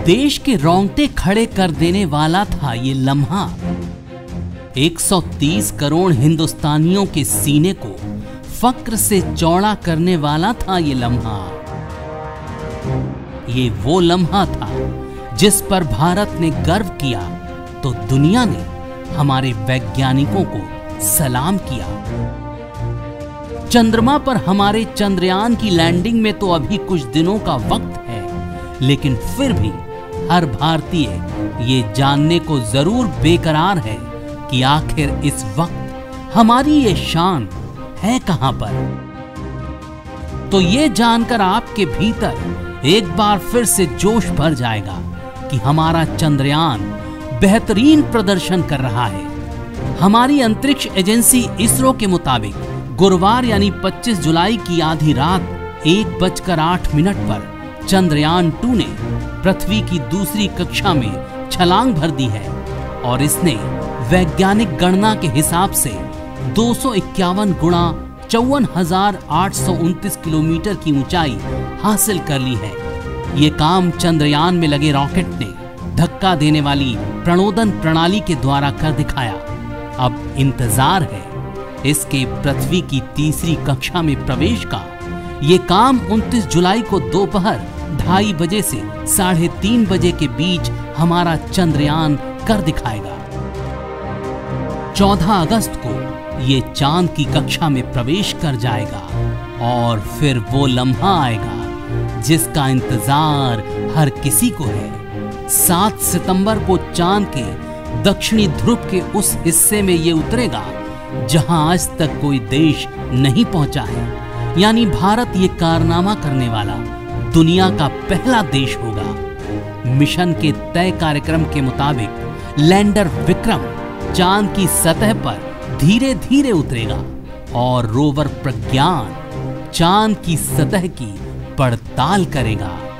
देश के रोंगटे खड़े कर देने वाला था ये लम्हा। 130 करोड़ हिंदुस्तानियों के सीने को फक्र से चौड़ा करने वाला था ये लम्हा। ये वो लम्हा था जिस पर भारत ने गर्व किया तो दुनिया ने हमारे वैज्ञानिकों को सलाम किया। चंद्रमा पर हमारे चंद्रयान की लैंडिंग में तो अभी कुछ दिनों का वक्त है, लेकिन फिर भी हर भारतीय ये जानने को जरूर बेकरार है कि आखिर इस वक्त हमारी ये शान है कहां पर। तो ये जानकर आपके भीतर एक बार फिर से जोश भर जाएगा कि हमारा चंद्रयान बेहतरीन प्रदर्शन कर रहा है। हमारी अंतरिक्ष एजेंसी इसरो के मुताबिक गुरुवार यानी 25 जुलाई की आधी रात 1:08 पर चंद्रयान 2 ने पृथ्वी की दूसरी कक्षा में छलांग भर दी है और इसने वैज्ञानिक गणना के हिसाब से 251 गुणा 54,829 किलोमीटर की ऊंचाई हासिल कर ली है। ये काम चंद्रयान में लगे रॉकेट ने धक्का देने वाली प्रणोदन प्रणाली के द्वारा कर दिखाया। अब इंतजार है इसके पृथ्वी की तीसरी कक्षा में प्रवेश का। ये काम 29 जुलाई को दोपहर 2:30 बजे से 3:30 बजे के बीच हमारा चंद्रयान कर दिखाएगा। 14 अगस्त को ये चांद की कक्षा में प्रवेश कर जाएगा और फिर वो लम्हा आएगा जिसका इंतजार हर किसी को है। 7 सितंबर को चांद के दक्षिणी ध्रुव के उस हिस्से में ये उतरेगा जहां आज तक कोई देश नहीं पहुंचा है, यानी भारत ये कारनामा करने वाला दुनिया का पहला देश होगा। मिशन के तय कार्यक्रम के मुताबिक लैंडर विक्रम चांद की सतह पर धीरे धीरे उतरेगा और रोवर प्रज्ञान चांद की सतह की पड़ताल करेगा।